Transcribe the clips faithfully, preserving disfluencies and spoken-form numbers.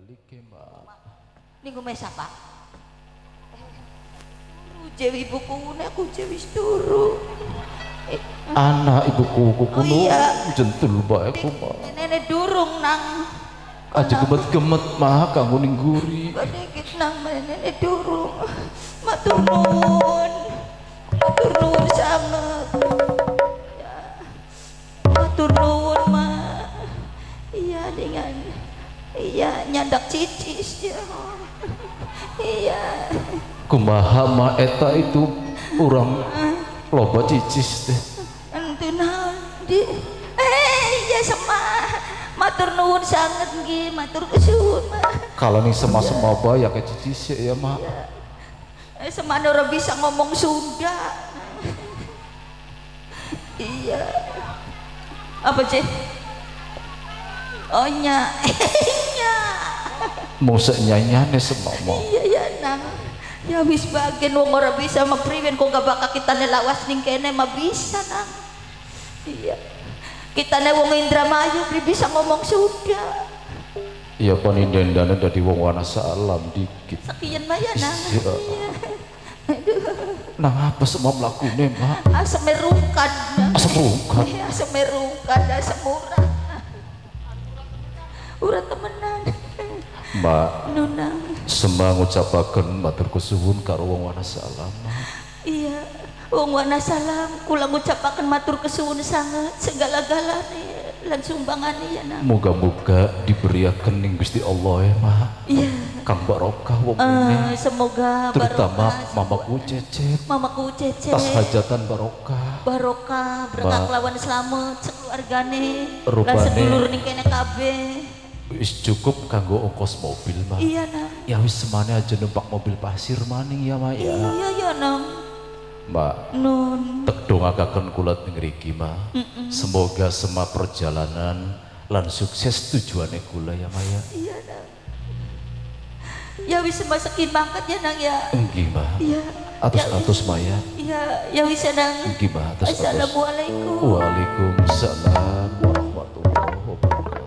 balik Mbak. Ning omahe sapa? Jewi ibuku nek aku jewi turu. Eh, anak ibuku kuku oh, iya. jentul bae ku Mbak. Nenek durung nang. Aja gemet-gemet mah kanggo ning guri. Dikit nang nenek durung. Matur nuwun. Matur nuwun sanget. Ya. Matur nuwun mah. Iya dengan iya nyandak cicis ya. Iya. Kumaha ma eta itu urang loba cicis teh. Ente naon di eh iya sama matur nuwun sanget nggih matur kesuwun mah. Kalau nih sema-sema bae ya ke cicis ya mak. Eh semana ora bisa ngomong Sunda. Iya. Apa sih? Oh nya. Nya. Musik nyanyane semama. Iya ya nang. Ya wis bagian wong ora bisa mah priwen kok gak bakal kita lawas ning kene mah bisa nang. Iya. Kita ne wong Indramayu bisa ngomong Sunda. Iya panindendane dadi wong Wanasalam dikit. Sakian mah ya nang. Iya. Aduh. Nang apa semua mlakune mak? Asem merukan. Asem merukan. Iya, asem merukan asem murah. Urang temenan. Mbak, Nunang. sembah ngucapaken matur kesuwun karo wong Wanasalam. Iya, wong Wanasalam kula ngucapaken matur kesuwun sanget segala-galane lan sumbangane ya nang. Moga-moga diberiaken ning Gusti Allah ya mak. Iya. Kang barokah wong Uh, ini. semoga Terutama barokah, mamaku Cecep. mamaku Cece. Tas hajatan barokah. Barokah, berkah kelawan selamat sekeluargane lan Rupane. sedulur ning kene kabeh. Wis cukup kanggo ongkos mobil mah. Iya nang. Ya wis semane aja numpak mobil pasir maning ya mak ya. Iya ya nang. Mbak, Nun. tek dongakaken kula ning ngriki mah. Semoga semua perjalanan lan sukses tujuane kula ya Maya. Iya nang. Ya wis masakin banget ya nang ya. Enggih mah. Iya. Atus-atus Maya. Iya, ya wis ya nang. Enggih mah atus-atus. Assalamualaikum. Waalaikumsalam warahmatullahi wabarakatuh.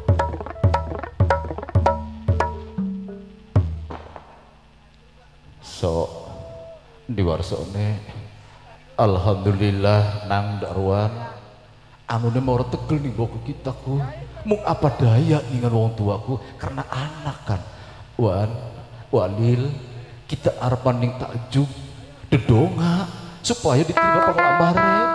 So diwarsone alhamdulillah nang darwan anu ne mau tegel nih bawa kita ku mung apa daya dengan wong tuaku karena anak kan wan walil kita arepan ning takjub dedonga supaya diterima pengelamare.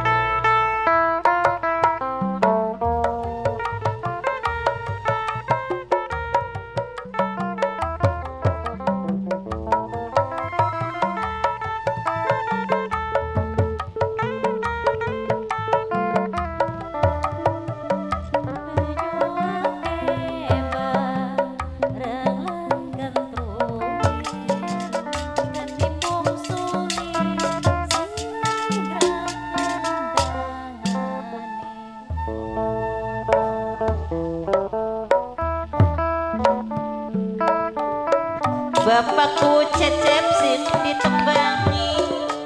Bapakku Cecep sing ditembangi,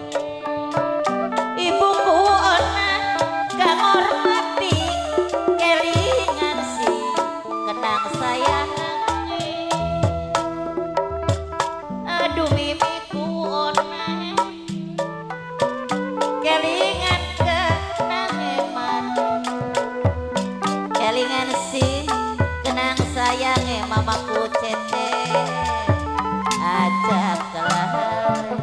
ibuku Ona kang hormati, kelingan si kenang sayangi. Aduh mimiku Ona, kelingan kenang eman, kelingan si kenang sayangi mamaku Cecep. Ajak kelahar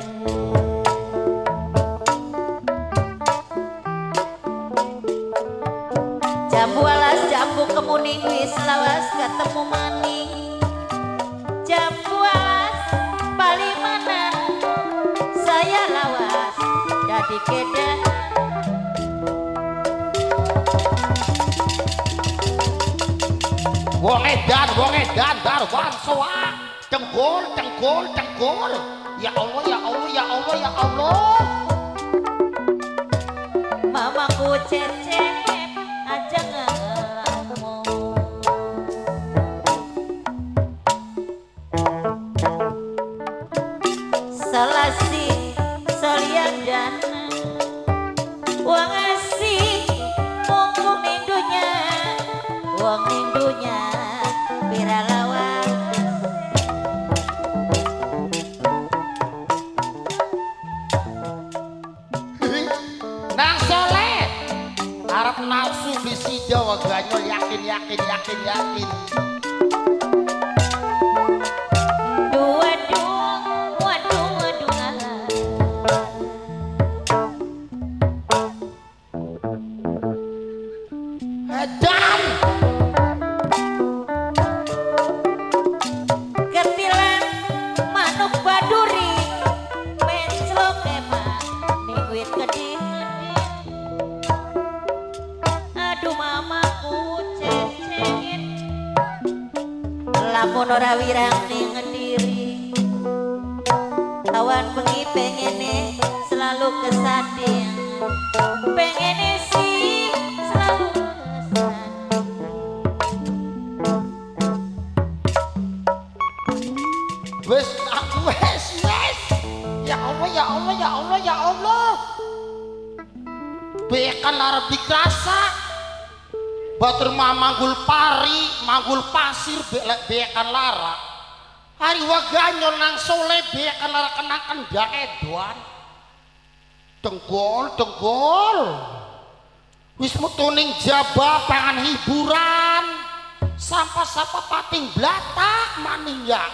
jambu alas jambu kemuning wis lawas ketemu maning jambu alas paling mana saya lawas dadi kedah wong edan wong edan darwan soak cengkul cengkul cengkul ya Allah ya Allah ya Allah ya Allah mamaku Cecep aja ngelamu selasi solian dana uang asih mumpung nindunya uang nindunya biralawan waganyol yakin yakin yakin yakin. Dan ketilan manuk baduri menclok emang niwit keding aduh mamaku cecengin lamun ora wirang ning ngendiri awan bengi pengene selalu kesanding pengene sih selalu Wes aku wes wes. Ya Allah ya Allah ya Allah ya Allah. Bekan lara dikrasa. Batur mah manggul pari, manggul pasir belek bekan lara. Hari waganyo nang soleh bekan lara kenakan daedoan. Tenggol tenggol. Wis mutuning jaba pangan hiburan. Sampah-sampah pating blatak maning ya.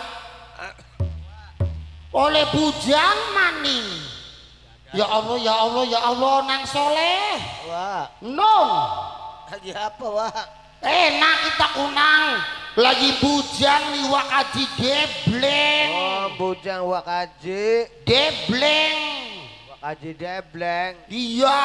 Oleh bujang maning. Ya Allah ya Allah ya Allah nang soleh. Wah, Non. lagi apa wah? Enak kita kunang. Lagi bujang nih wakaji debleng. Oh, bujang wakaji, Debleng. wakaji debleng. Iya.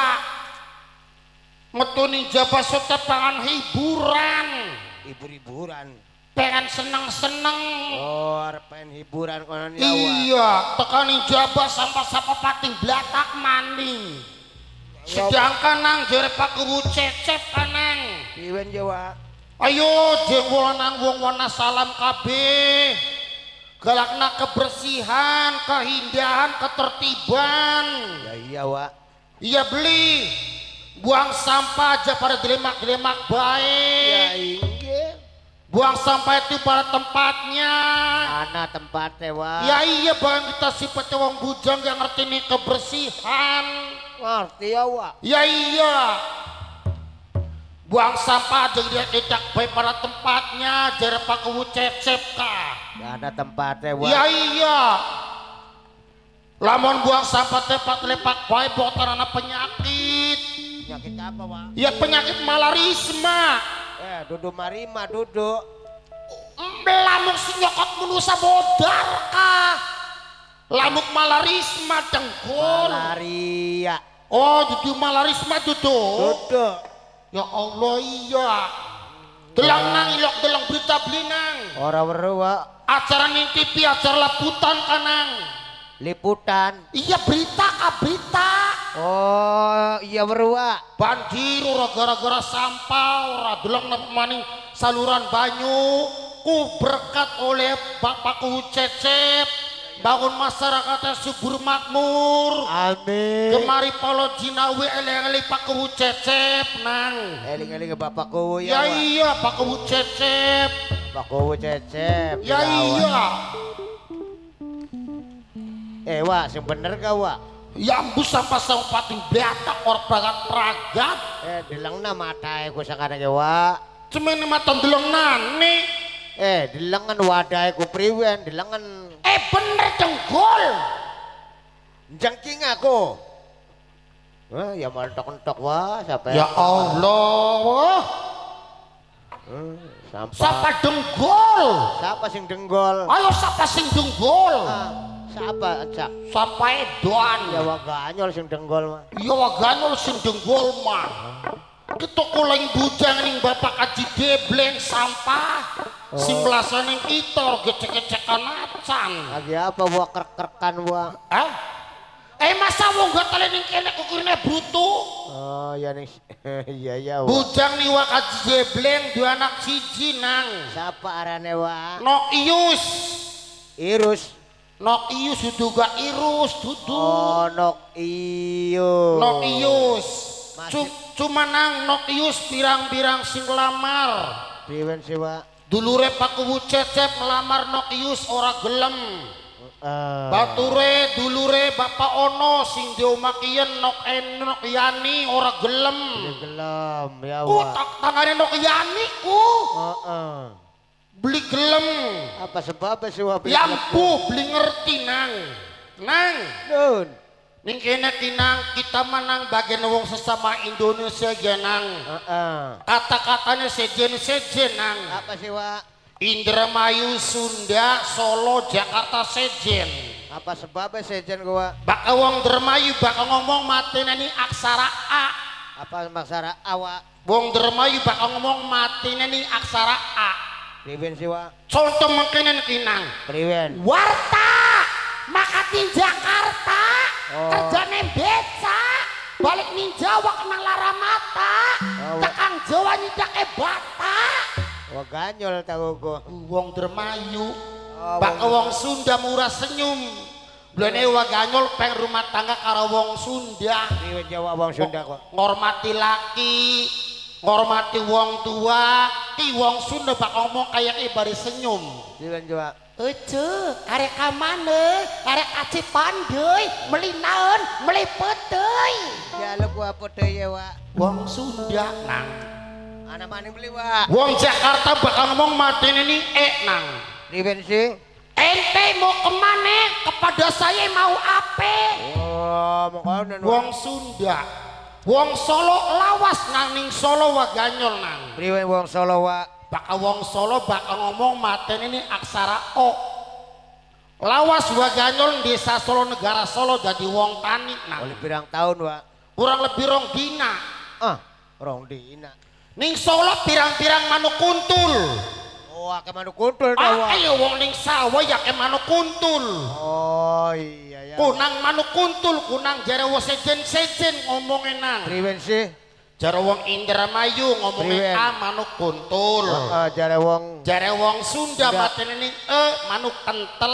Metuning jabah sota pangan hiburan. Hibur-hiburan. Pengen seneng-seneng. Oh, pengen hiburan konon ya wah. Iya, tekanin jabah sampah-sampah pating blatak maning. Sedangkan nang jere pakuwu cecep kanang. Piwen Jawa. Ayo jenggolan nang wong wana salam kabeh. Galakna kebersihan, keindahan, ketertiban. Ya iya wah. Iya beli. Buang sampah aja pada dilemak-dilemak Ya baik. inggih. Buang sampah itu pada tempatnya. Mana tempatnya wah? Ya iya bang kita sifat wong bujang yang ngerti nih kebersihan. Ngerti ya wah. Ya iya. Buang sampah aja dia tidak baik pada tempatnya. Jare pakuwu cecep kah. Mana tempatnya wah? Ya iya. Lamun buang sampah tempat lepak baik buat anak penyakit. Penyakit apa wah? Ya penyakit malarisma. Eh, duduk marima duduk. Lamuk si nyokot menusa bodar kah. Lamuk malarisma dengkul. Malaria. Oh jadi malarisma duduk. Duduk. Ya Allah iya. Delang nang ilok delang berita belinang. Ora weruh wah. Acara ning T V acara laputan kanang. Liputan. Iya berita kah berita. Oh, iya weruh wah. Banjir ora gara-gara sampah ora delang nang maning saluran banyu ku berkat oleh Bapakku Cecep bangun masyarakatnya subur makmur. Amin. Kemari polo jinawi eleng-eleng Pakku Cecep nang. Eling-eling ke bapakku Ya ya. iya Pakku Cecep. Bapakku cecep. Ya iya. Eh wah, sing bener gak wah? Ya ambus sampai sama pating betak or pragat-pragat. Eh dilengna matae ku sakana ge wah. Cuman mata deleng nane. Eh dilengan wadahe ku priwen, dilengan Eh bener jenggol. jengking aku. Wah, ya mentok-entok wah, siapa Ya Allah. Hmm, sampah. Siapa denggol? Siapa sing denggol? Ayo siapa sing denggol? Ah, siapa cak? Siapa edoan? Ya wah ganyol sing denggol mah. Iya waganol sing denggol mah. Kita kulang bujang ning bapak kaji debleng sampah. Oh. Sing melasaning kita gecek-gecekan acan. Lagi apa wah kerk-kerkan wah? Eh? Eh masa wong gak talen ning kene kukurine brutu? Oh ya nih, iya ya wah. Bujang nih wak kaji debleng dua anak siji nang. Siapa arane wah? Nok ius. Irus. Nok ius dudu gak irus dudu. Oh nok iyo. Nok ius. Masih- Cum- Cuma nang nok ius pirang-pirang sing lamar. Priwen sih wah? Dulure Pakku Cecep melamar nok ius ora gelem. Uh. Bature dulure Bapak Ono sing diomakien nok enok yani ora gelem. Gelem ya Ku Wak. tak tangane nok yani ku. Heeh. Beli gelem. Apa sebabnya sih Wak? Yampu beli ngerti nang. Nang. Nun. Ning kene tinang kita menang bagian wong sesama Indonesia genang. Heeh. Kata-katanya sejen-sejen nang. Apa sih Wak? Indramayu, Sunda, Solo, Jakarta sejen. Apa sebabnya sejen gua? Bakal wong Indramayu bakal ngomong matine ini aksara A. Apa maksara awak? Wong Indramayu bakal ngomong matine ini aksara A. Priwen sih Wak? Contoh mengkenen kinang. Priwen. Warta makatin Jakarta. Oh. Kerjane beca. Balik ning Jawa kena lara mata. Oh, Tekang Jawa nyidake bata. Wah ganyol tahu gua. Wong Dermayu, Oh, bakal wong Sunda murah senyum. Blene waganyol peng rumah tangga karo wong Sunda. Priwen Jawa wong Sunda kok. Ngormati laki, ngormati wong tua, ti wong Sunda bakal ngomong kayak ibari senyum. Priwen Jawa. Ece, arek kamane, arek aci pandai, meli naon, meli peteuy. Ya lu gua apa ya Wak? Wong Sunda nang. Anak mana beli Wak? Wong Jakarta bakal ngomong matin ini eh nang. Priwen sih? Ente mau kemana? Kepada saya mau apa? Oh, mau konon. Wong Sunda, wong Solo lawas nang ning Solo waganyol nang. Priwen wong Solo Wak? Bakal wong Solo bakal ngomong maten ini aksara O. Lawas waganyol desa Solo negara Solo jadi wong tani nang. Oleh pirang tahun Wak? Kurang lebih rong dina. Ah, rong dina. Ning Solo pirang-pirang manuk kuntul. Oh, ake manuk kuntul tau Ah, Wak? ayo wong ning sawah ya ke manuk kuntul. Oh iya ya. Kunang manuk kuntul, kunang jare wong sejen-sejen ngomongin nang. Priwen sih? Jare wong Indramayu ngomongin Priwen. A manuk kuntul. Heeh, jare wong. Jare wong Sunda Sunda. maten ini E manuk kentel.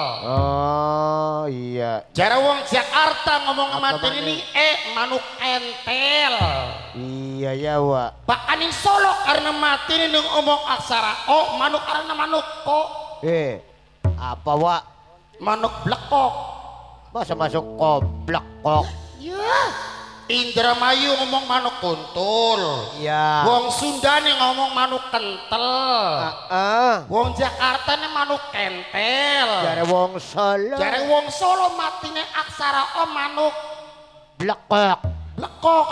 Oh iya. Jare wong Jakarta ngomong Apa maten maneh? ini E manuk entel. Iya ya Wak. Bahkan ning Solo karena maten ini ngomong aksara O manuk karena manuk ko. Eh, apa Wak? Manuk blekok. Masa masuk koblak kok? Ya. Indramayu ngomong manuk kuntul. Iya. Wong Sunda nih ngomong manuk kentel. Heeh. Wong Jakarta nih manuk kentel. Jare wong Solo. Jare wong Solo matine aksara O manuk blekok. blekok.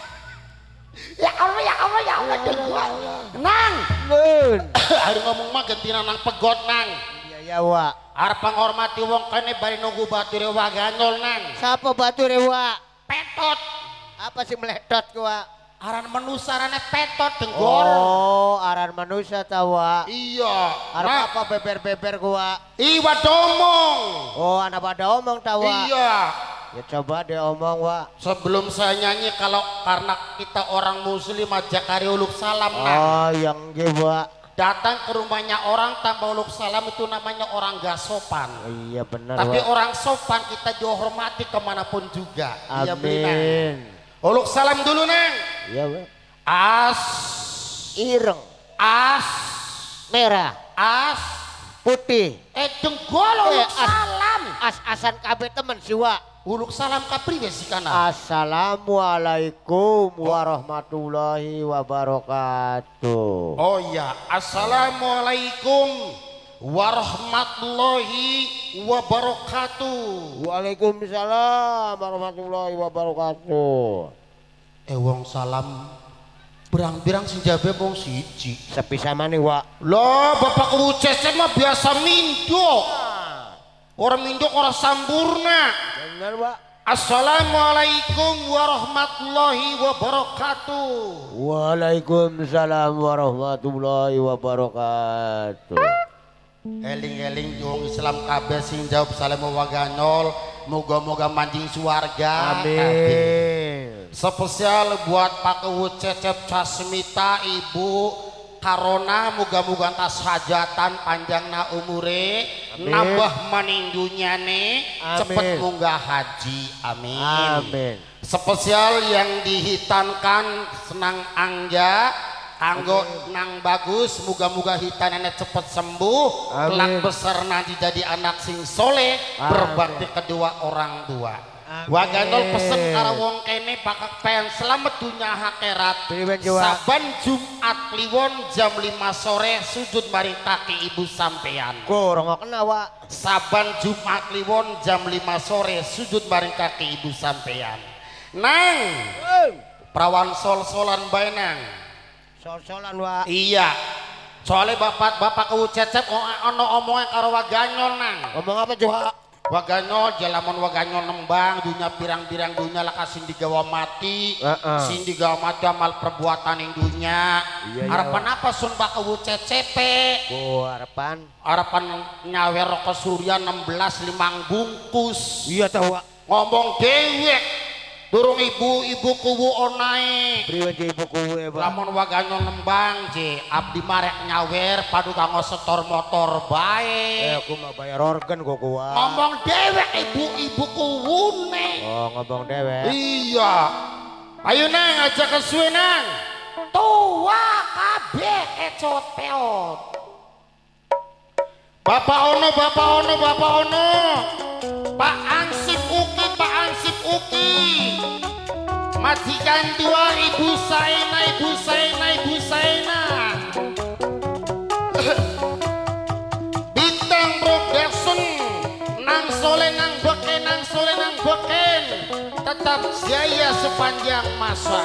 Ya Allah ya Allah ya Allah ya Nang. Nun. Hari ngomong mah gantina nang pegot nang. Iya ya Wak. Arep ngormati wong kene bari nunggu bature waganyol nang. Siapa batu Wak? Petot. Apa sih meletot ku Wak? Aran menusarane petot denggor. Oh, aran manusia tahu Wak. Iya. Arep Nah, apa beber-beber ku Wak? Iwa domong. Oh, anak pada omong tahu Wak. Iya. Ya coba deh omong Wak. Sebelum saya nyanyi kalau karena kita orang muslim aja kari uluk salam nah. Oh, yang ge Wak. Datang ke rumahnya orang tanpa uluk salam itu namanya orang gak sopan. Iya benar Tapi Wak. orang sopan kita dihormati kemanapun juga. Iya, Beli, Nang. Amin. Uluk salam dulu neng. Iya Wak. As, Ireng, as, merah, as. putih. Eh denggol Eh, uluk as- salam. As-asan kabeh temen si Wak. Uluk salam kapri sih kana. Assalamualaikum warahmatullahi wabarakatuh. Oh iya, assalamualaikum warahmatullahi wabarakatuh. Waalaikumsalam warahmatullahi wabarakatuh. Eh wong salam berang-berang sing jabe wong siji. Sepi sama nih Wak. Loh, bapak kucese mah biasa mindok. Orang mindok orang sampurna. Benar Wak. Assalamualaikum warahmatullahi wabarakatuh. Waalaikumsalam warahmatullahi wabarakatuh. Eling-eling wong Islam kabeh sing jawab salam waganyol, moga-moga manjing suarga. Amin. Spesial buat Pak Kewut Cecep Casmita Ibu Karona, moga-moga tas hajatan panjangna umure, Amin. nambah manindunyane, Amin. cepet munggah haji. Amin. Amin. Spesial yang dihitankan senang angja Kanggo nang bagus, muga-muga hitanana cepet sembuh, kelak besar nanti jadi anak sing soleh, berbakti kedua orang tua. Waganol pesen karo wong kene bakal pen selamat dunya akhirat. Saban Jumat Kliwon jam lima sore sujud maring kaki ibu sampean. Kurang Wak. Saban Jumat Kliwon jam lima sore sujud maring kaki ibu sampean. Nang prawan sol-solan bae nang. Sol-solan Wak. Iya. Soalnya bapak bapak ku cecep ono omongan karo Waganyol nang. Ngomong apa juga? Waganyol jalaman Waganyol nembang dunia pirang-pirang dunia lah kasih digawa mati. Uh -uh. Sin digawa mati amal perbuatan yang dunia. Iya, harapan iya, apa sun bapak ku cecepe? Oh harapan. Harapan nyawer rokok surya enam belas limang bungkus. Iya tahu Wak. Ngomong dewek. Durung ibu-ibu kuwu onai. Priwe ibu kuwu Pak. Lamun Waganyol nembang je abdi marek nyawer padu kanggo setor motor bae. Eh aku mah bayar organ kok kuwa. Ngomong dewek ibu-ibu kuwune. Oh ngomong dewek. Iya. Ayo nang ajak kesuwe nang. Tua kabeh ecot peot. Bapak ono, bapak ono, bapak ono. Pak Ansip Uki, Pak Ansip Uki. Majikan tua Ibu Saina, Ibu Saina, Ibu Saina. Bintang Production nang sole nang beken, nang sole nang beken. Tetap jaya sepanjang masa.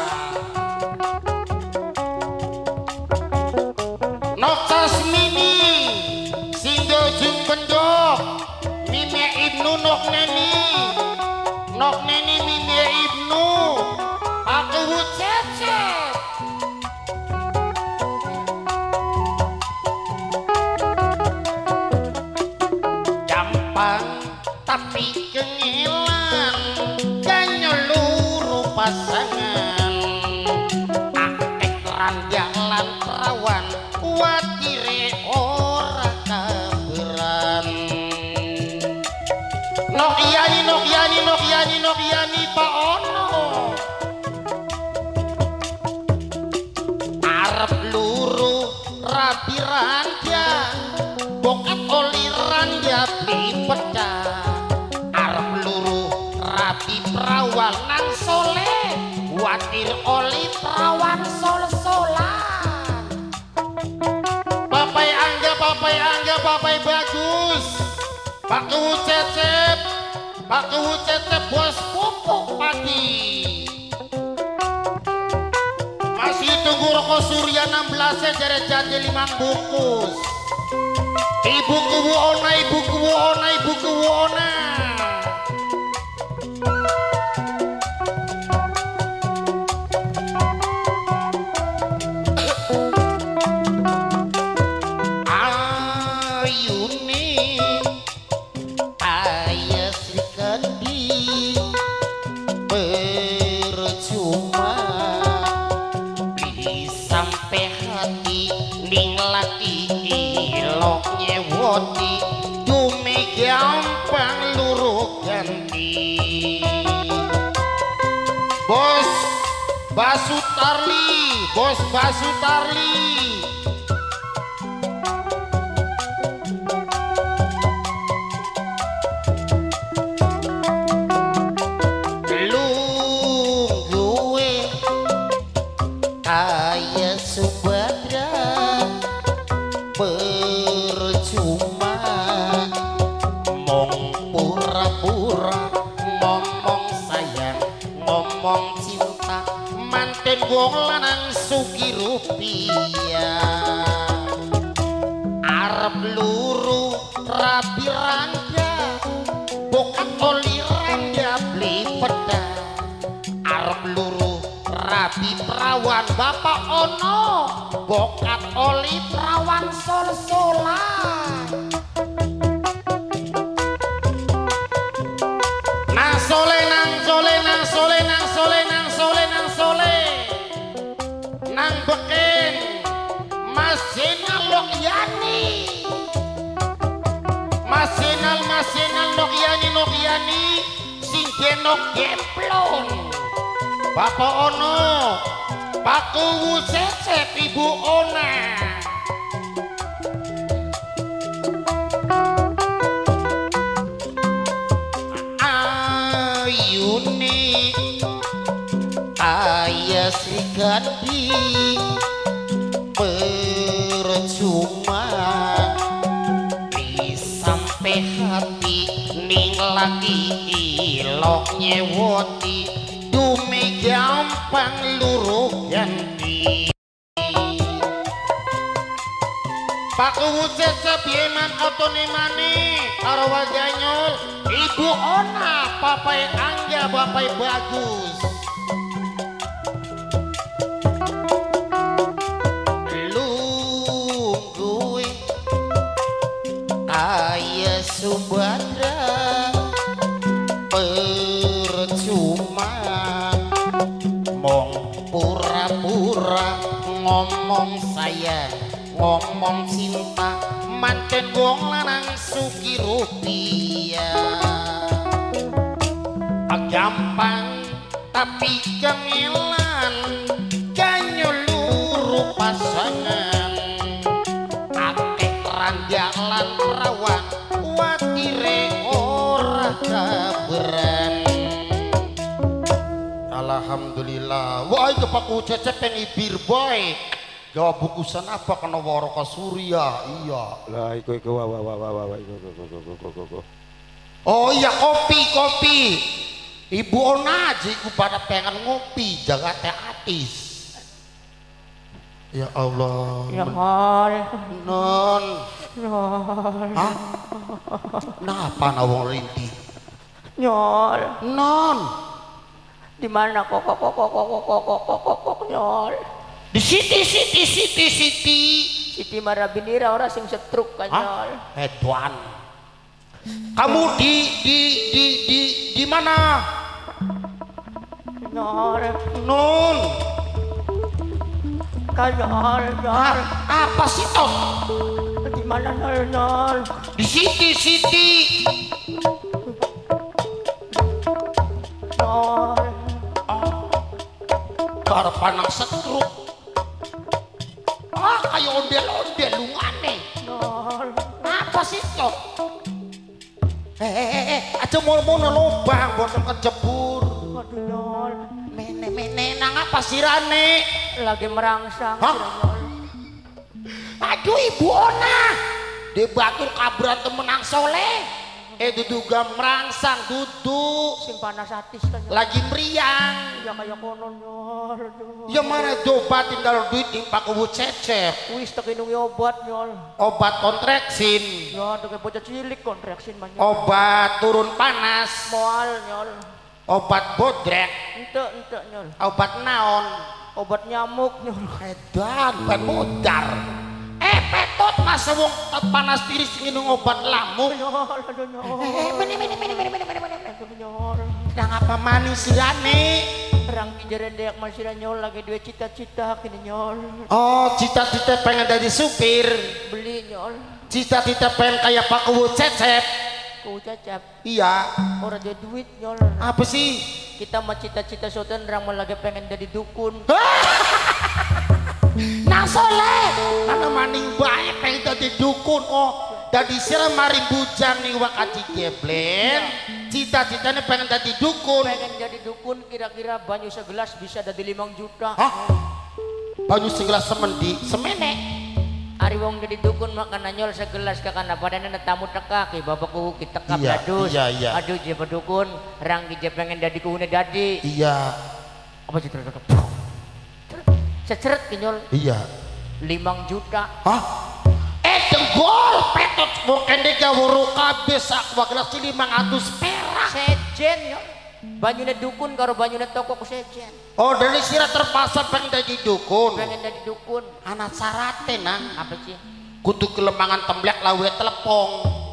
Noktas Mini Singgo Jung Pendok Mime Ibnu Nok Neni Nok Neni Mime Ibnu Aku Cecep gampang tapi kengilan Ganyol luru pasangan akek ranjalan perawan watire ora kaberan Nok Yani Nok Yani Nok Yani Nok Yani Pak Ono arep luru rabi ranja bokat oli ranja pipeda arep luru rabi perawan nang soleh watir oli perawan sol-solan papai angga papai angga papai bagus Pak Kuwu Cecep Pak Kuwu Cecep bos pupuk padi masih tunggu rokok surya enam belas jare jadi lima bungkus ibu kuwu ona ibu kuwu ona ibu kuwu ona Dume gampang luruh ganti Bos Basutarli Bos Basutarli Lu gue kaya Subadra percuma mong pura-pura ngomong sayang ngomong cinta manten wong lanang sugi rupiah arep luru rabi ranja bokat oli ranja beli peda arep luru rabi perawan bapak ono bokat oli perawan sol-solan nang sole nang sole nang sole nang sole nang sole nang sole nang beken Mas Jenal Nok Yani Mas Jenal Mas Jenal Nok Yani Nok Yani sing genok geplon bapak ono Paku Cecep Ibu Ona. Ayuni Ayah Sri Kandi percuma sampai hati ning lagi ilok nyewoti dume gampang luruh ganti Paku Cecep yeman otone mani karo waganyol Ibu Ona papai Angga bapai bagus lungguing Ayah Subadra percuma mong pura-pura ngomong sayang ngomong cinta manten wong lanang suki rupiah gampang tapi kemelan ganyoluru pasangan akeh ranjalan rawan watire ora kaberan alhamdulillah wah itu Paku Cecep yang ibir boy jawab bukusan apa kena waro Surya iya lah iku iku wah wah wah wah wah iku iku iku iku oh iya kopi kopi Ibu Ona aja iku pada pengen ngopi jaga teh atis ya Allah Nyol non Nyol hah kenapa nawang rinti Nyol non di mana kok kok kok kok kok kok kok kok kok kok Nyol di siti siti siti siti Siti Marabinira orang sing setruk kan Nyol Edwan kamu di di di di di mana Nyol non kan Nyol Nyol apa sih toh di mana Nyol Nyol di siti siti Nyol karo panang setruk ah kayak ondel-ondel lungane Nyol apa sih toh eh eh eh aja mau-mau lubang boten kejebur aduh Nyol mene-mene nang apa sirane lagi merangsang hah? Nyol Aduh Ibu Ona dia batur kabran temenang soleh eh duduga merangsang duduk sing panas hati kan Nyol lagi meriang ya kayak kono Nyol ya mana dobat tinggal duit di Paku Cecep wis tak inungi obat Nyol obat kontraksin ya ada bocah cilik kontraksin banyak obat turun panas moal Nyol obat bodrek ente ente Nyol obat naon obat nyamuk Nyol edan ban modar eh petot masa wong panas tiris nginum obat lamuk Nyol aduh Nyol eh mene mene mene mene mene mene mene aduh Nyol nang apa manis sirane orang kijerendek masih Nyol lagi dua cita-cita kini Nyol oh cita-cita pengen jadi supir beli Nyol cita-cita pengen kayak Paku Cecep ku cacap iya orang dia duit Nyol apa sih kita mah cita-cita soten orang mau lagi pengen jadi dukun nang soleh karena maning baik pengen jadi dukun oh jadi siram mari bujang nih wakati geblen cita-citanya pengen jadi dukun pengen jadi dukun kira-kira banyu segelas bisa dari limang juta hah banyu segelas semendi semene hari wong jadi dukun makan Nyol segelas kakana padahal tamu teka ki bapakku kita kap iya, adus iya, iya. aduh dia berdukun rang dia pengen jadi kuhune dadi iya apa sih terus seceret Nyol iya limang juta hah eh denggol petot bukan dia gawuru kabeh sak gelas lima ratus perak sejen Nyol banyune dukun karo banyune toko ku sejen oh dari sira terpaksa pengen jadi dukun pengen jadi dukun anak sarate nang apa sih kudu kelemangan temblek lawe telepong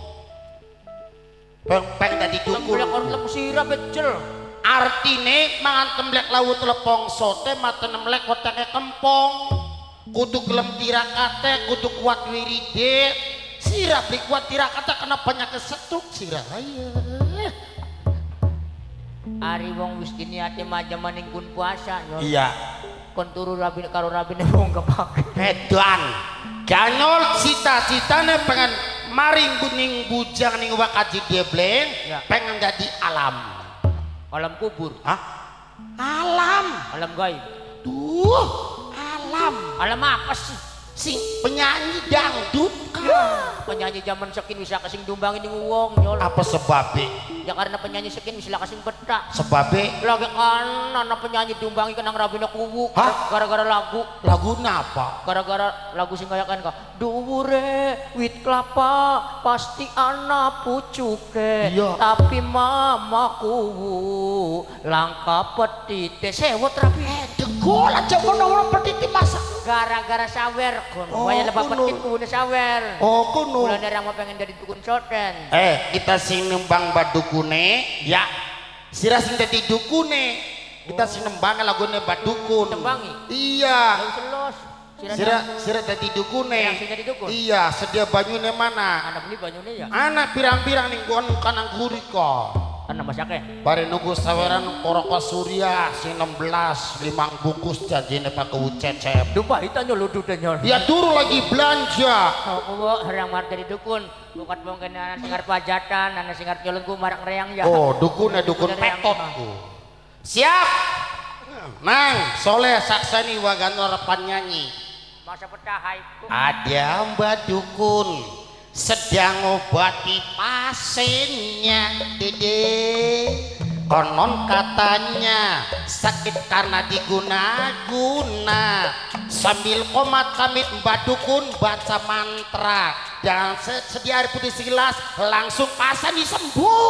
pengen pengen jadi dukun temblek orang lepu sirah becel artine mangan temblek lawu telepong sote mata nemlek kotake kempong kudu gelem tirakate kudu kuat wiride sirah beli kuat tirakate kena penyakit setuk sirah ayo hari wong wis kini ate maja maning kun puasa Nyol iya kon turu rabi karo rabine wong kepake. Edan. Ganyol cita-citane pengen maring kuning bujang ning wakaji debleng, ya. Pengen jadi alam. Alam kubur. Hah? Alam. Alam gaib. Tuh, alam. Alam apa sih? Sing penyanyi dangdut Ya, penyanyi zaman sekin bisa kasing dumbangin ning wong nyol. apa sebabnya? Ya karena penyanyi sekin bisa kasing betak. Sebabnya Lagi kan anak penyanyi dumbangi kenang rabine kuwu Hah? gara-gara lagu. lagu apa? Gara-gara lagu sing kaya kan ka dhuwure wit kelapa pasti ana pucuke Iya. tapi mamaku langka petite sewot rapi Degol aja ngono petiti masak. gara-gara sawer kon Oh, waya lebah kuno. petit kudu sawer Oh, kuno. mulane ra mau pengen jadi dukun soten Eh, kita sing nembang badukune, ya. Sira sing dadi dukune. Kita sing nembang lagune badukun. Nembangi? Iya. ayo selos Sira sira dadi dukune. Yang sing dadi dukun? Iya, sedia banyune mana? anak beli banyune ya Anak pirang-pirang ning kon kanang guriko. ana masake Bare nunggu saweran Koroko Surya sing enam belas limang bungkus janjine Pak Cecep. dupa hitanya lu duda nyol Ya turu lagi belanja. aku harang mar dari dukun bukat bong kena singar pajatan ana singar nyolong ku marak reang ya Oh, dukun ya dukun Ada yang petotku. Siap. Nang, soleh saksani waganor panyanyi. masa petahai ku Ada Mbak Dukun sedang ngobati pasiennya, Dede. Konon katanya sakit karena diguna-guna. Sambil komat kamit Mbak Dukun baca mantra dan sedia air putih segelas langsung pasang disembuh.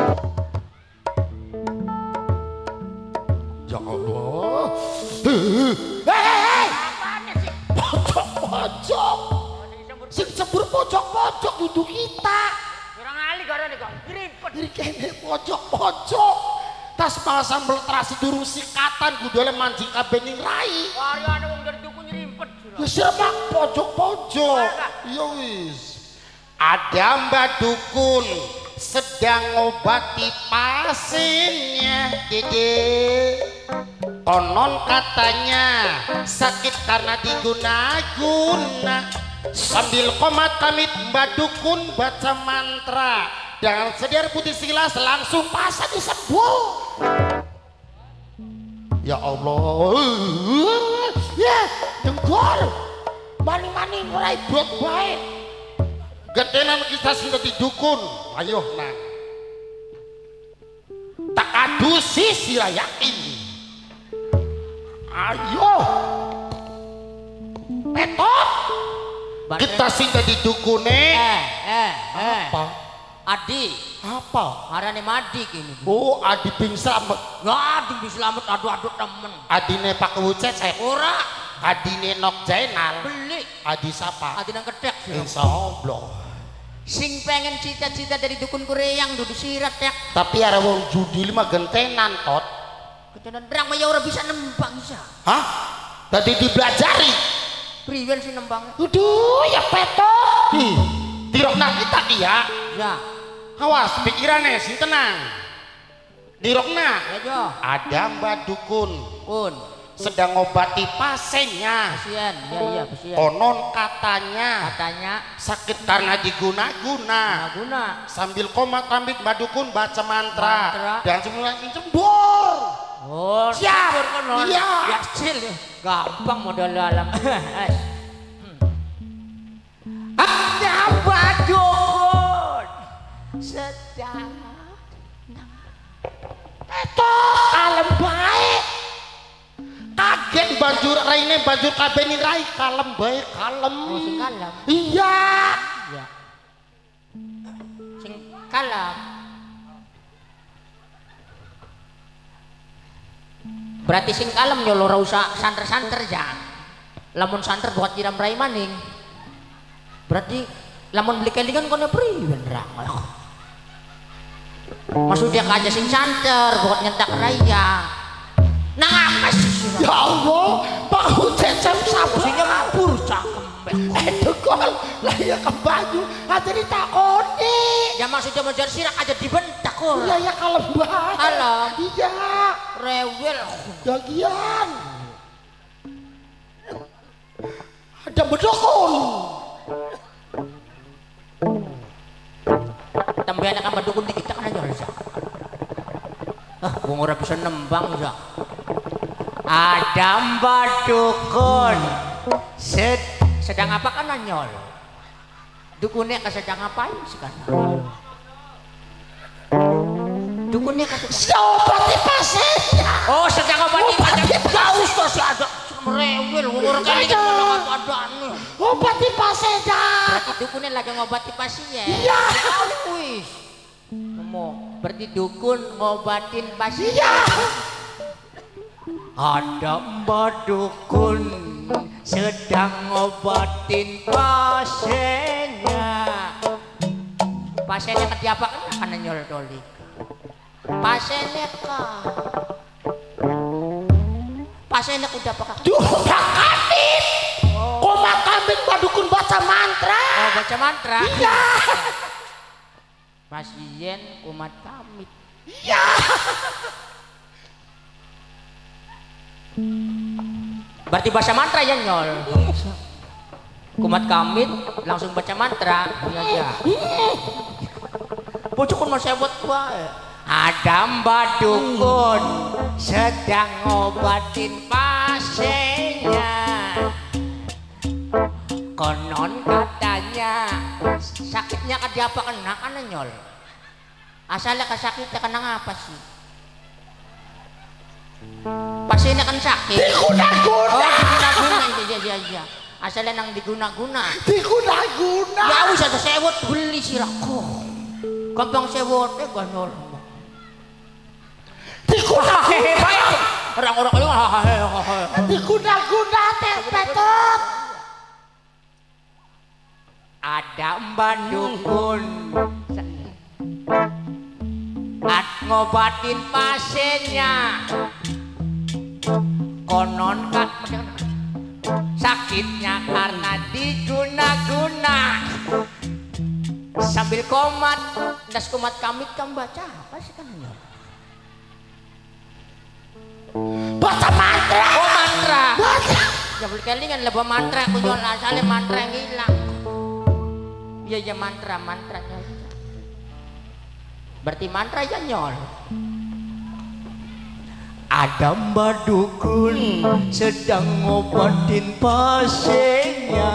Ya Allah. Hei, pojok-pojok. Sing sebur pojok-pojok duduk kita. kurang ali gara nih kok gripet Diri kene pojok-pojok. Tas malah sambel terasi durung sikatan kudole mancing kabeh ning rai. wari ana wong dari dukun nyerimpet Ya siapa pojok-pojok. Ya wis. Ada Mbak Dukun sedang ngobati pasiennya, Dede. Konon katanya sakit karena diguna-guna. Sambil komat kamit Mbak Dukun baca mantra dengan sedia putih segelas langsung pasang disembuh. Ya Allah. Ya, denggor. Mani-mani mulai buat baik. Gedenan kita sudah didukun. Ayo nang. Tak adusi sila yakin. Ayo. Petot. Kita sudah didukune. eh eh eh Apa? adi Apa? marane madi kini Oh, adi ping slamet. ya adi bisa selamat aduh-aduh temen Adine Pak Wucecek. ora Adine Nok Jainal. beli Adi siapa? adi nang kedek sih Insya Allah. sing pengen cita-cita dari dukun kureang dudu sirat ya Tapi ada wong judi lima gentenan tot. ketenan berang mah ya ora bisa nembang bisa Hah? Tadi dibelajari. priwen sih nembang Aduh, ya peto. Ih, tirokna kita dia. ya Awas pikirannya sing tenang. Tirokna. ya jo Ada Mbak Dukun pun sedang ngobati pasiennya. kasihan ya iya kasihan Konon katanya katanya sakit karena diguna-guna. guna Sambil komat rambit Mbak Dukun baca mantra, Mantra. dan semua langsung cembur. oh Siap. syukur kan non Iya. ya kecil ya gampang modal alam ada badukun sedang Itu kalem baik. Kaget banjur raine banjur kabeh ni rai kalem baik kalem. oh sing kalem Iya. ya sing kalem berarti sing kalem yo ora usah santer-santer ya lamun santer buat jiram rai maning berarti lamun beli kelingan kono priwen ra maksudnya aja sing santer buat nyentak raya nang apa sih Ya Allah, Pak Cecep sabar. sing nyempur cakep Eh dekol, lah ya kebanyu, aja ditakoni. ya maksudnya menjar sirak aja dibentak kok Iya ya kalem baik. Kalem. Iya. rewel Bagian. Ada bedukun. Tambahan akan bedukun di kita kan aja Reza. Ah, gua ora bisa nembang ya. Ada bedukun. Sed sedang apa kan Anyol? Dukunnya kan sedang ngapain sekarang? Dukunnya kan sedang Obati pasiennya. oh sedang obati pasien. Jauh tuh si ada merewil ngurang kali keadaan. Obati pasiennya. Berarti dukunnya lagi ngobati pasien. Iya. Wih. Ngomong, berarti dukun ngobatin pasien. Iya. Ada mbak dukun sedang ngobatin pasiennya. Pasiennya ketiapa kan akan nyol dolik. Pasiennya kah? Pasiennya udah pakai. Duh, kamit. Koma kamit mbak dukun baca mantra. Oh baca mantra. Iya. Pasien umat kamit. Iya. Berarti baca mantra ya nyol. Kumat kamit langsung baca mantra. Iya ya. Bocokun masih buat gua. Ada mbak dukun sedang ngobatin pasiennya. Konon katanya sakitnya kan apa kena kan nyol. Asalnya kesakitnya kena apa sih? Pasiennya kan sakit. Diguna-guna. Oh diguna-guna iya iya iya. Asalnya nang diguna-guna. Diguna-guna. Ya wis ada sewot beli sirako. Gampang sewot eh ganol. Diguna-guna. Orang-orang itu Diguna-guna teh Petut. ada mbak dukun at ngobatin pasiennya. Konon kan sakitnya karena diguna-guna. Sambil komat, das komat kamit kan baca apa sih kan? Baca mantra. Oh mantra. Mantra. Ya boleh kali kan lebih mantra kunyon asalnya mantra yang hilang. Iya ya mantra mantranya. Berarti mantra ya nyol. Ada mbak dukun sedang ngobatin pasiennya.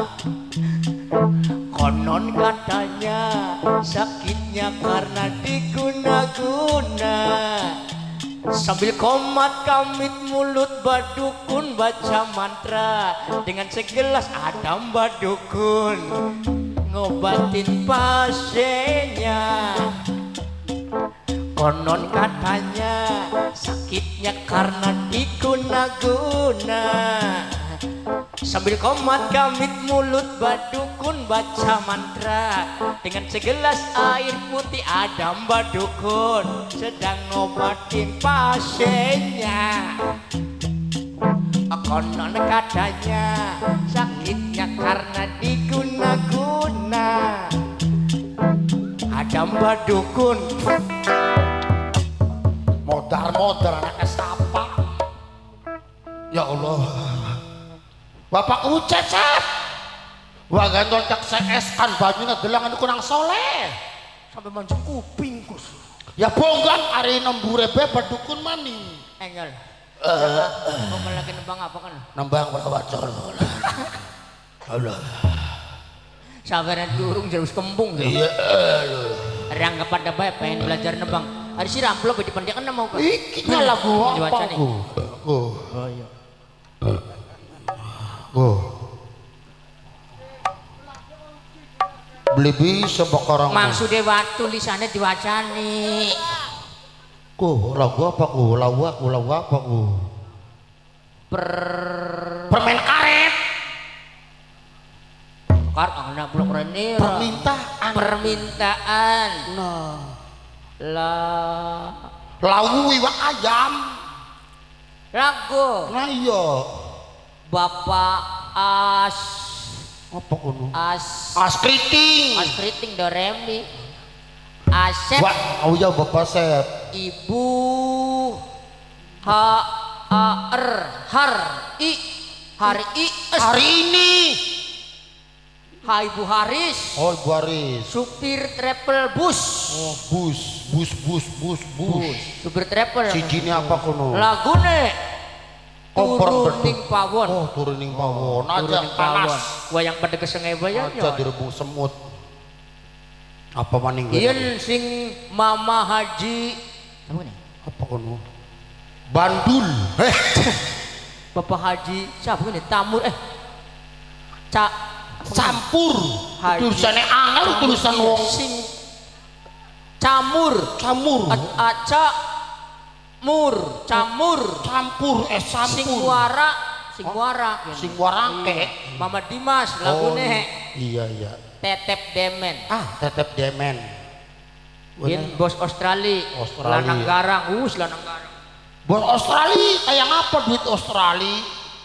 Konon katanya sakitnya karena diguna-guna. Sambil komat kamit mulut mbak dukun baca mantra. Dengan segelas ada mbak dukun ngobatin pasiennya. Konon katanya sakitnya karena diguna-guna. Sambil komat kamit mulut mbak dukun baca mantra. Dengan segelas air putih ada mbak dukun sedang ngobatin pasiennya. Konon katanya sakitnya karena diguna-guna. Ada mbak dukun Modar-modar anaknya siapa? Ya Allah. Bapakku cecep. Wah gantol cak C S kan bajunya delangan kurang soleh. sampai mancing kuping kus. Ya bonggan hari nembure bebek dukun maning. Engel. Eh, Mau lagi nembang apa kan? nembang berkawacol. Allah. Sabaran durung terus kembung. Iya. Rangga pada baik pengen belajar nembang. Ada si ramplop di pendidikan mau kan? Iki nyala gua apa gua? Gua. Oh iya. Gua. Beli bisa bakarang. Maksudnya waktu tulisannya diwacani. Gua lagu apa gua? Lagu aku lagu apa gua? Per Permen karet. kar anak blok renir. Permintaan. Permintaan. Nah. Lah. Lagu iwak ayam. Lagu. Nah iya. Bapak As. Apa kono? As. As kriting. As keriting Doremi. Asep. Wah, oh ya Bapak Sep. Ibu H A R Har I Hari i Hari ini. Hai Bu Haris. Oh, Ibu Haris. Supir travel bus. Oh, bus, bus, bus, bus, bus. Supir travel. Sijine apa kono? Lagune. Kompor Turuning pawon. Oh, turuning pawon. Aja Turuning pawon. panas. Wayang pada kesengai bayan. Aja direbung semut. Apa maning? Iyan sing Mama Haji. Apa nih? Apa kono? Bandul. Eh. Bapak Haji siapa ini? Tamur eh. Cak Campur. Haji. Tulisannya angel tulisan wong sing Camur. Camur. Aca Mur, Camur, Campur eh campur. Sing Wara, Sing Wara. Sing warangke. Mama Dimas lagune. Iya iya. Tetep Demen. Ah, tetep demen. Yen bos Australia. Australia. Lanang garang, us lanang garang. Bos Australia kayak apa duit Australia?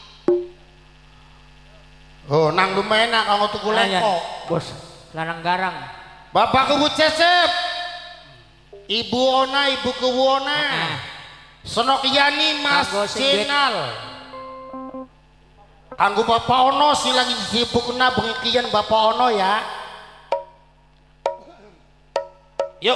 Oh, nang lumena kanggo tuku leko. Bos lanang garang. Bapak Kubu Cecep. Ibu Ona, Ibu Kubu Ona. Senok Yani Mas Jenal. Kanggo Bapak Ono si lagi sibukna bengikian Bapak Ono ya. Yuk.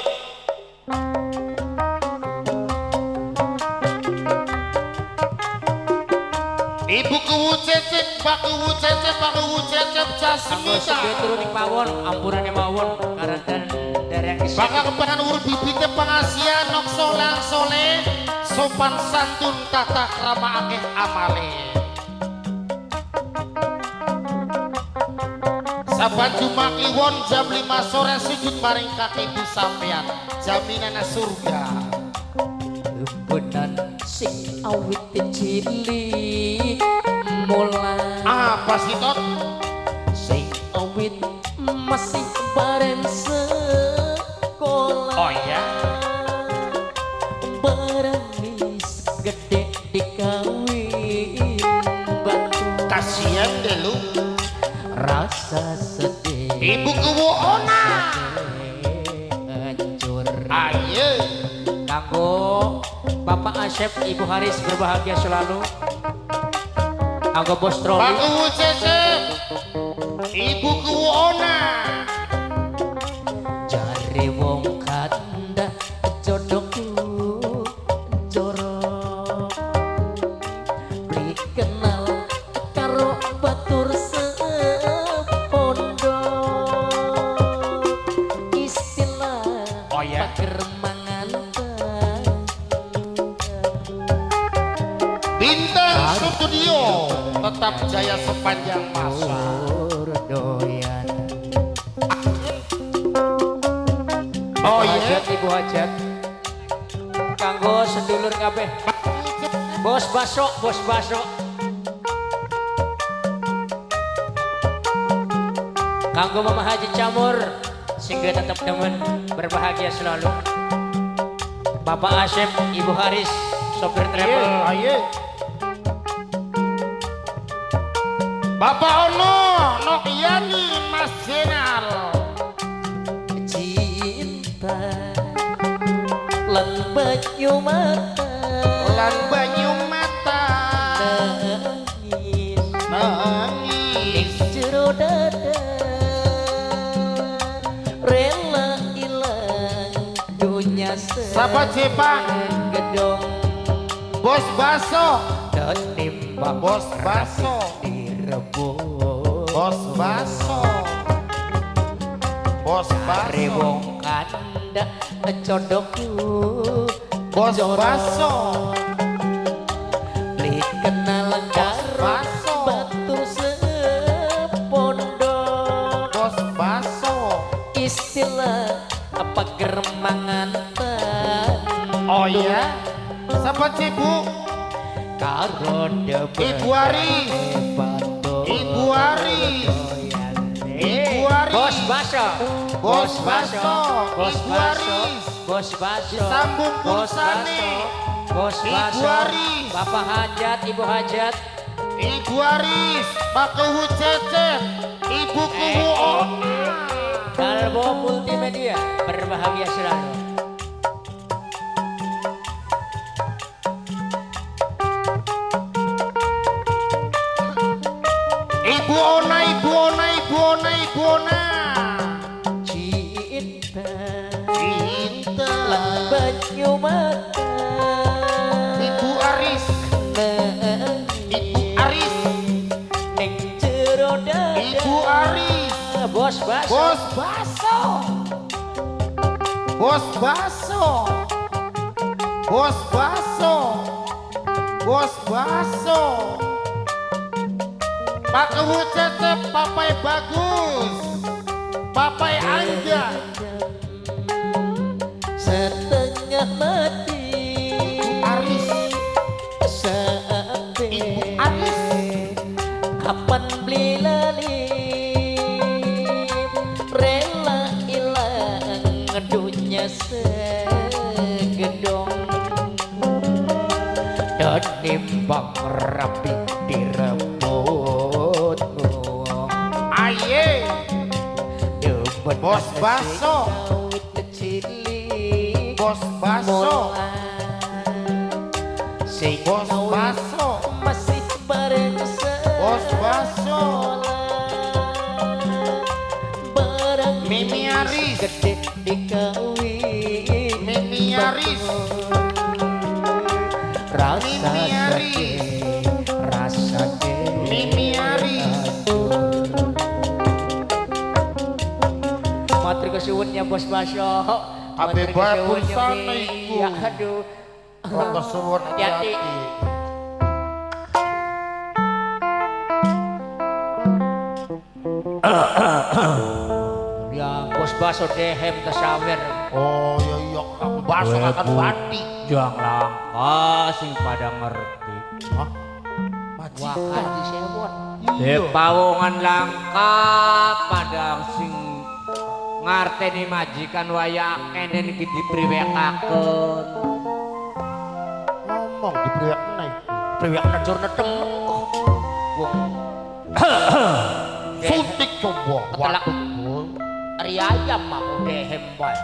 Ibu Kubu Cecep, Pak Kubu Cecep, Pak Kubu Cecep Kanggo Jasmita. sing turuning pawon, ampurane mawon karantan dereng isi. Bakal kepengen urut bibitnya pengasia nok solang soleh sopan santun tata krama akeh amale. Saban Jumat Kliwon jam lima sore sujud maring kaki ibu sampean jaminana surga. Benan sing awit cilik mulai Apa sih tot? sing awit masih bareng sekolah. Oh iya. Berengis gede dikawin batu. Kasihan deh lu. Rasa sedih Ibu Kubu Ona. hancur. Ayo. Kanggo Bapak Asep, Ibu Haris berbahagia selalu. Kanggo Bos Pak Troli, Kubu Cecep. Ibu Kubu Ona. jare wong kanda jodohku jorok. Beli kenal karo batur sepondok. Istilah Oh ya. pager manganten. Bintang Studio tetap jaya sepanjang masa. Doyan. Oh Hajat iya. Ibu Hajat. Kanggo sedulur kabeh. Bos Baso, Bos Baso. Kanggo Mama Haji Camur, sehingga tetap demen berbahagia selalu. Bapak Asep, Ibu Haris, sopir travel. Ayo. Bapak Ono, Nok Yani, Mas Jenal. Cinta lan banyu mata Lan banyu mata nangis nangis. jero dada rela ilang dunya Sahabat Jepang, gedong Bos Baso, dan nimbang Bos Baso, direbut Bos Baso, Bos Are Baso, wong kanda codokku Bos jorok. Baso, Li kenal karo Baso. batur sepondok. Bos Baso. Istilah apa germangan Oh iya. Sahabat Ibu, karo debat Ibu Aris, Ibu Aris, Ibu Aris, Bos Baso, Bos Baso, Bos Ibu Baso, Aris, Bos Baso, Disambung Bos pulsane. Baso, Bos Ibu Baso, Aris. Bapak Hajat, Ibu Hajat, Ibu Aris, Pak Kubu Cecep, Ibu Kubu Ona. Dalbo Multimedia berbahagia selalu. cinta banyu mata Ibu Aris Ibu Aris ning jero dada Ibu Aris bos baso Bos Baso Bos Baso Bos Baso Bos Baso Pak Kewu Cecep Papai Bagus Papai Angga setengah mati Aris sampai Ibu Aris kapan beli lali rela ilang dunya segedong dan nimbang rapi direbut Aye Bos Baso Bos Baso Bos Baso masih bareng Bos Baso bareng Mimi Aris gede dikawin Mimi Aris rasa Mimi Aris sakit rasa sakit Mimi Aris matri kesuwunnya Bos Baso Abe bae pun sana iku. ya aduh Rata suwun hati-hati. Ya Bos Baso dehem tasawer Oh iya iya Kang Baso akan bati Jang langka sing pada ngerti. Hah? wakan Majikan di sewot De pawongan langka padang sing ngarteni majikan waya kenen iki dipriwekaken. Ngomong di priwek naik priwek nejur neteng wong Suntik coba Ketelak. Waduh ari ayam aku dehem bae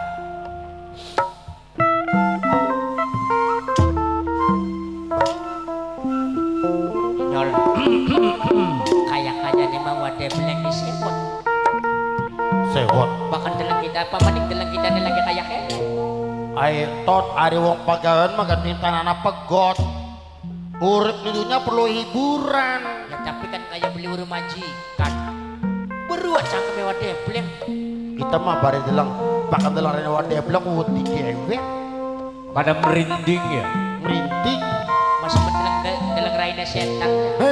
nyol kayak aja nih mau ada beleng di sewot Sewot bahkan dalam kita apa mending dalam kita ada lagi kayak ini Ayo tot ari wong pagawean mah ganti tanana pegot urip di dunia perlu hiburan ya tapi kan kayak beli urut majikan beruat cangkem mewah debleng kita mah bare delang bahkan delang rene wadah blok wedi dewek Pada merinding ya. merinding masih mendelang delang raina setan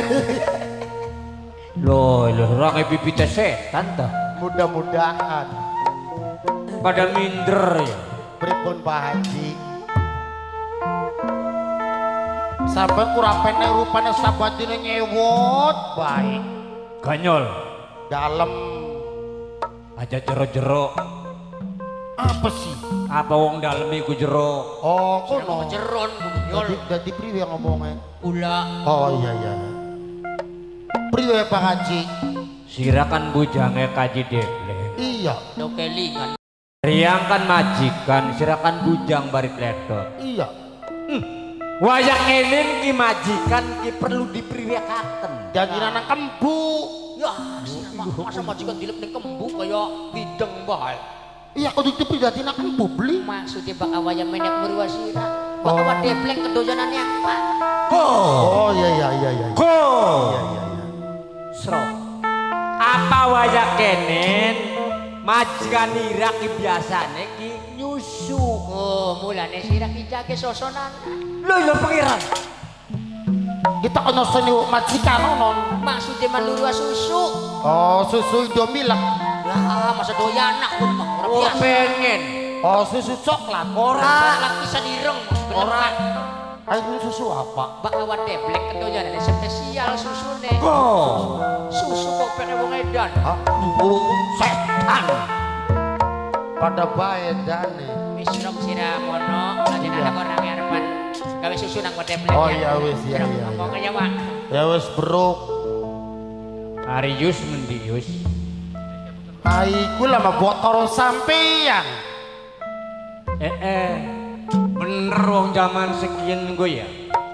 Loh, loh, orang bibitnya setan dah. mudah-mudahan Pada minder ya. pripun Pak Haji sampai kurapene rupane sabatine nyewot baik Ganyol. dalam Aja jero-jero. apa sih Apa wong dalem iku jero? oh sudah kono mau jeron jadi bunyol jadi priwe ngomongnya ula oh iya iya priwe Pak Haji Sirakan bujange kaji deble. iya do kelingan Riang kan majikan, sirakan bujang barit ledot. iya Wayang enin ki majikan ki perlu dipriwekaken. jadi anak kembu ya masa majikan dilep ning kembu kaya bideng bae iya kudu dipidati anak kembu beli maksudnya bak awaya menek berwasira bak Oh. awa debleng kedojanannya apa Go! oh iya iya iya iya Go! iya iya iya Sro. Apa wayang kenen majikan ira ki biasane ki nyusu. oh mulane sira kijake sosonan Lho lho pangeran. kita kena seni majikan non maksudnya maluru susu oh susu Indomie lah lah masa doyanak pun mah ora Ora biasa pengen. oh susu coklat Ora. lak bisa direng Ora. ayo susu apa bak awak debleng kedojanan spesial susune Go! susu kok pengen wong edan Hah? Oh, setan pada bae dane wis rong sira mono ajen anak orang arepan gawe susu nang debleng Oh, iya, wis, iya, iya, ngomong iya. aja Pak ya wes bro Arius mendi Yus. aiku lama botol sampeyan Eh eh. Bener wong zaman sekian gue ya.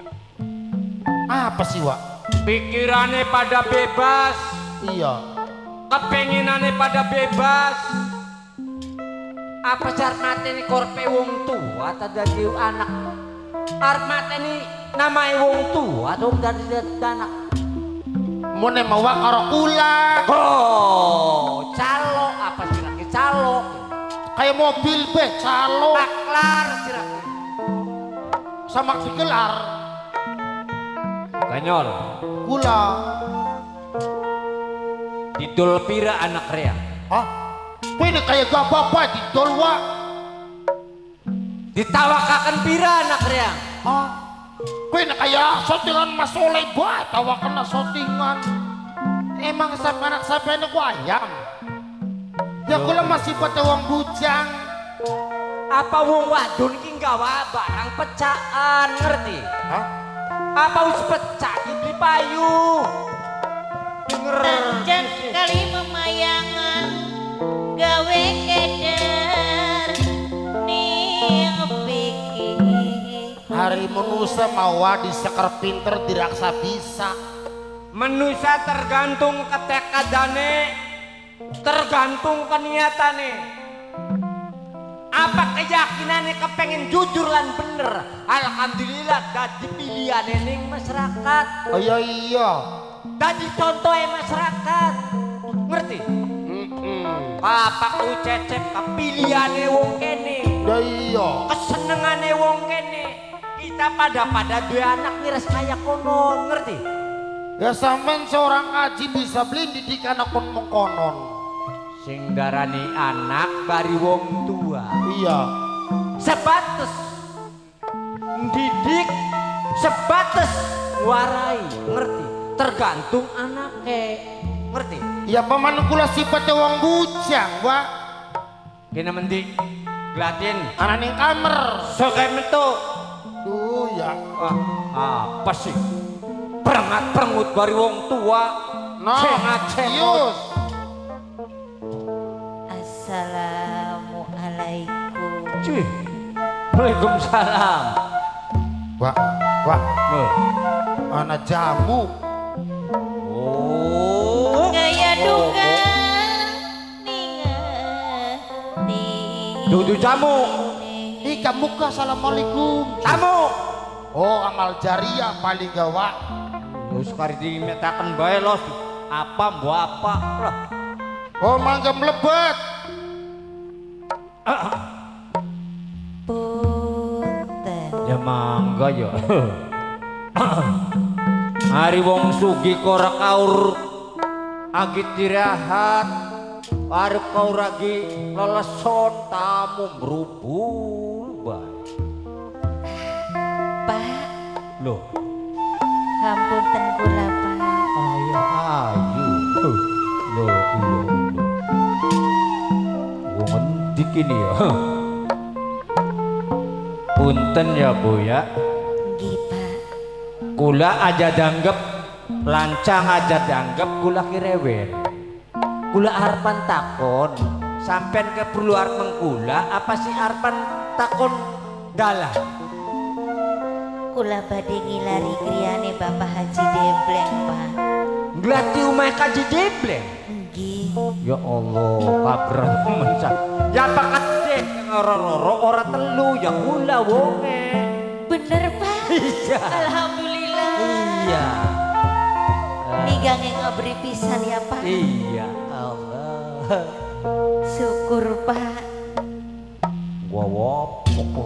apa sih Wak Pikirannya pada bebas, iya kepenginannya pada bebas. Apa arep mateni korpe wong tua ta dadi anak? Arep mateni namae wong tua atau dadi anak? Mone mawa karo kula. Oh, calo apa sih lagi calo? Kayak mobil be calo. Maklar sirake. Sama dikelar. Kanyol. Kula. Didol pira anak rea? Hah? Kowe ini kayak gak bapak didol wa. Ditawakaken pira anak rea? Hah? Kowe ini kayak sotingan Mas Oleh bae tawakan sotingan. Emang sampe anak sampe ini ku ayam. Ya kula masih pada wong bujang. Apa wong wadon iki gawa barang pecahan ngerti? Hah? Apa wis pecah iki payu? Terjan kali memayangan gawe keder ning pikir. Hari manusia mau diseker pinter diraksa bisa. Manusia tergantung ketekadane, tergantung keniatane. Apa keyakinannya kepengen jujur lan bener, alhamdulillah dadi pilihane ning masyarakat. Oh iya iya. Dadi contohnya masyarakat. Ngerti? Mm-mm. Bapak ku cecep kepilihannya wong kene. Ya iya. Kesenengane wong kene. Kita pada-pada dua anak miras kaya konon, ngerti? Ya sampean seorang haji bisa beli didikan akun mengkonon. Sing darani anak bari wong tua. Iya. Sebatas didik, sebatas warai, ngerti? Tergantung anaknya, ngerti? Ya paman kula sifatnya wong bujang, Pak. Kena mending gelatin Anak ning kamar. sok metu. Tuh ya. Ah, apa sih? Perengat-perengut bari wong tua. Nah, cengat-cengot. Yus. Assalamualaikum. Cih. Waalaikumsalam. Wah, wah, Loh. anak jamu. Oh. Gaya duka Dudu jamu. Ika muka assalamualaikum. Tamu. Oh amal jariah paling gawat. Terus kari dimetaken bae los. Apa mbok apa? Lah. Oh mangga mlebet. Punten. Ya mangga ya. Hari wong sugih ora kaur agit dirahat. Arep kau lagi leleson tamu berubul bae. Pak, Loh, hampunten kula Pak. ayo ayo. Loh, loh, loh. Wong ngendik ini ya. Punten ya Bu ya. Nggih Pak. Kula aja danggep lancang aja danggep kula kirewen. Kula arepan takon sampean ke perlu arep mengkula apa sih arepan takon dalah. Kula badhe ngilari griyane Bapak Haji Dembleng Pak. Nglati umah Kaji Dembleng. Nggih. Ya Allah, kabrang mensa. Ya pakat deh ora-ora ora telu ya kula wonge. Bener Pak. Iya. Alhamdulillah. Iya. Nigange ngabri pisan ya Pak. Iya, Allah. Syukur Pak. Gua wopo.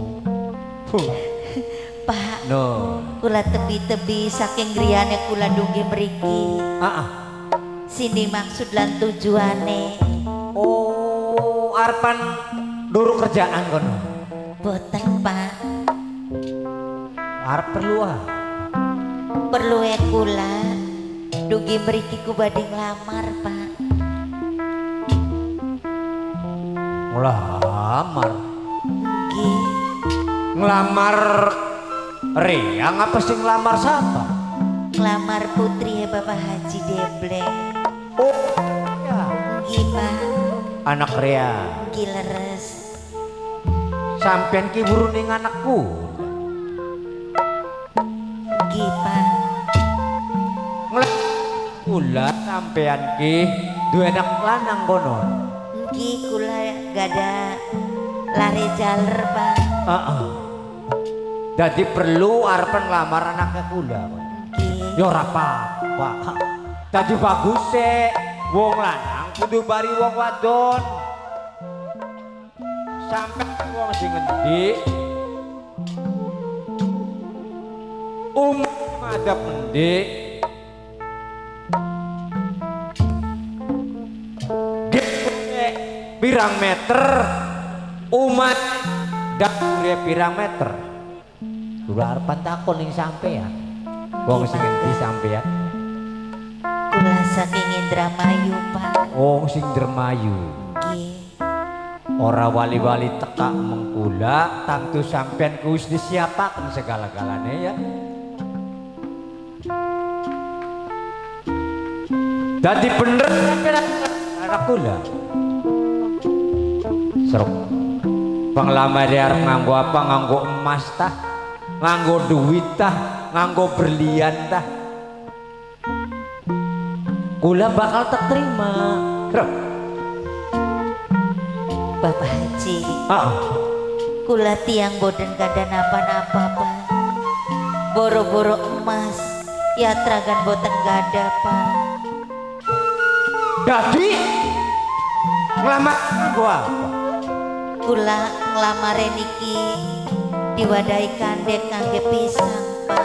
Pak, No. kula tebi-tebi saking griyane kula nunggih mriki. Ah, ah. Sini maksud lan tujuane. Oh, arepan duru kerjaan kono. Boten Pak. Arep perlu ah. Perlu e kula dugi mriki ku badhe nglamar Pak. Ngelamar. Nggih. Ngelamar Reang apa sih ngelamar siapa? Nglamar putri ya Bapak Haji Dembleng. Oh, ya. Nggih Pak. Anak Rea. Nggih leres. Sampean ki buruning anakku. Nggih Pak. Kula sampean ki duwe anak lanang kono. Nggih kula gada lari jaler Pak. Heeh. Dadi perlu arepen lamar anaknya kula. Nggih. Ya ora apa-apa. Dadi bagus sih wong lanang kudu bari wong wadon. Sampai wong sing ngendi umur ada pendik gede pirang meter umat dapure pirang meter kula arepan takon ning sampean wong sing ngendi sampean Kula saking Indramayu Pak. wong sing Indramayu Nggih. ora wali-wali teka mengkula tantu sampean ku wis disiapaken segala-galane ya. Dadi bener sampean anak kula. Serep. Penglamar arep nganggo apa? Nganggo emas tah, nganggo duit tah, nganggo berlian tah. Kula bakal tak terima. Serep. Bapak Haji, Ah. kula tiang boten kada napa-napa Pak. Boro-boro emas, ya tragan boten gada Pak. Dadi ngelamar nganggo apa? Kula nglamare niki diwadahi kandek kangge pisang Pak.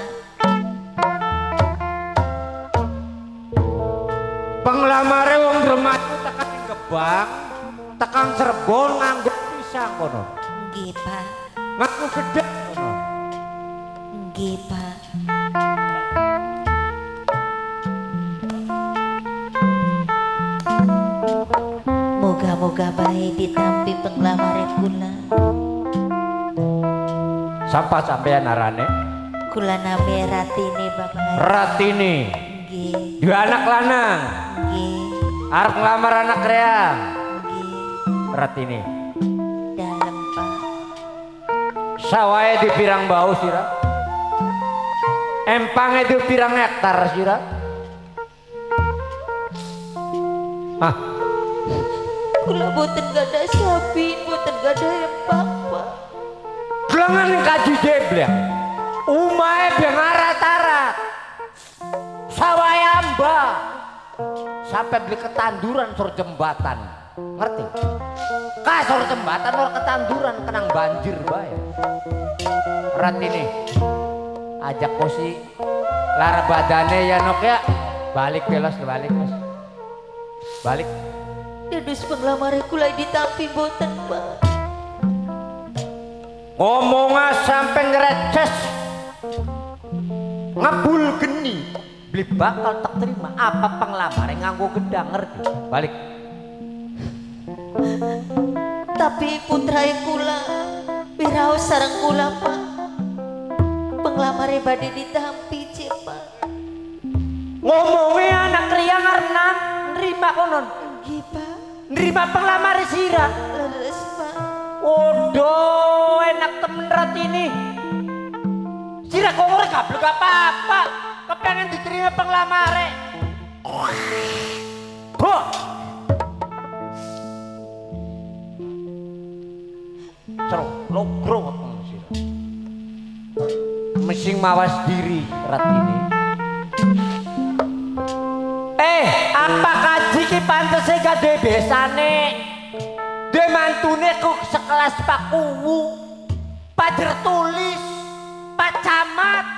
Penglamare wong Dremayu tekan ing Gebang, tekan Cirebon nganggo pisang kono. Nggih Pak. Nganggo gedhe kono. Nggih Pak. Moga-moga baik ditampi penglamare kula. Sapa sampean arane? Kula nami Ratini Bapak Haji. Ratini. Nggih. Dua anak lanang. Nggih. Arep nglamar anak reang. Nggih. Ratini. Dalem Pak. Sawahe di pirang bau sira? Empange di pirang hektar sira? Ah, Kula boten gada sapi, boten gada empang Pak. gelengan kaji jeblek. Umahe beng arat-arat. Sawahe amba. Sampai beli ketanduran sur jembatan. Ngerti? Kasur jembatan nur ketanduran kenang banjir bae. Ratini. Ajak kosi lara badane ya nok ya. Balik belos balik Mas. Balik. Dados penglamare kula ditampi boten Pak. Ngomongnya sampai ngereces ngebul geni beli bakal tak terima apa penglamar yang nganggo gedang ngerti balik Tapi putra kula wiraos sareng kula Pak. Penglamare badhe ditampi cek Pak. ngomongnya anak kriang arnam nerima konon Nggih Pak. nerima penglamar sirah Leres Pak. waduh enak temen Ratini sirah kok ora gablek apa-apa kepengen diterima penglamare Boh Cerok, logro sirah mesing mawas diri Ratini eh apa kaji ki pantese gade besane de mantune kok sekelas Pak Kuwu Pak Jertulis Pak Camat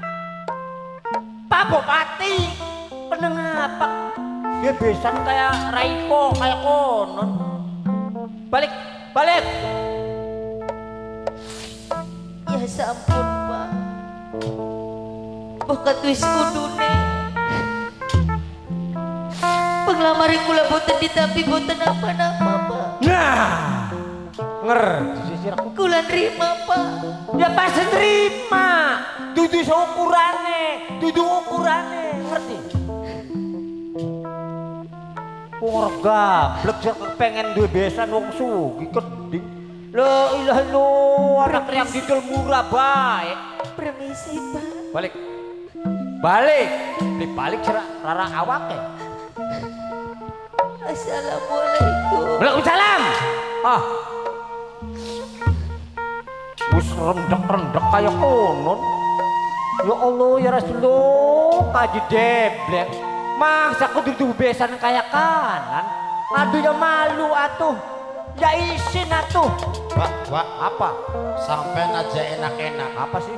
Pak Bupati penengah Pak dia besan kayak Raiko kayak konon balik balik Ya sampun Pak. Bokat wis kudune. Penglamare kula boten ditampi boten apa-apa Pak. nah ngerti sisir aku Kula nrima Pak. ya pasti terima dudu seukurane dudu ukurane ngerti wong gablek sing pengen duwe besan wong sugih keding la ilaha illallah anak yang didol murah bae Permisi Pak. balik balik dibalik cerak rara awake Assalamualaikum. Waalaikumsalam ah wis rendek-rendek kayak konon. Ya Allah ya Rasulullah, kaji deblek. Masa aku duduk besan kayak kanan. Aduh ya malu atuh. Ya isin atuh. Wak, wak, Apa? sampai aja enak-enak. Apa sih?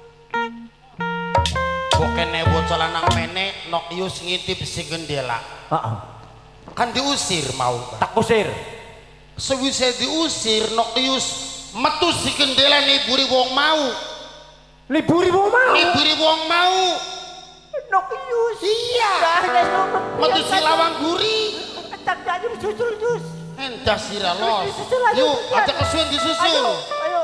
Bokene bocah lanang mene nok yus ngintip si gendela. Heeh. Kan diusir mau. Tak kusir. Sewise diusir nok yus metu si gendela niburi wong mau. Liburi mau mau. Niburi wong mau. Nok yus. Iya. Metu si lawang guri. Tak jadi susul jus. Endah sira los. Susul aja, Yuk, susul. aja kesuwen disusul. Ayo, ayo.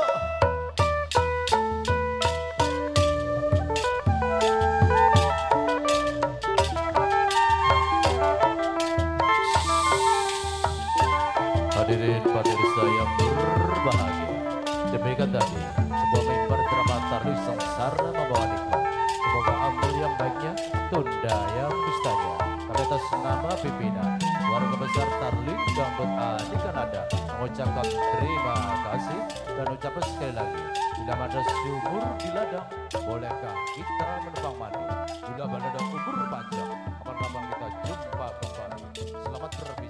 Hadirin pemirsa yang berbahagia, demikian tadi sebuah mimbar drama Tarlis Sengsara membawa nikmat. Semoga amal yang baiknya tunda yang dustanya. Kami atas nama pimpinan warga besar Tarlis Gambut Adi Kanada mengucapkan terima kasih dan ucapkan sekali lagi, bila ada sumur di ladang, bolehkah kita menumpang mandi? Bila ada umur panjang, kapan-kapan kita jumpa kembali. Selamat berpindah.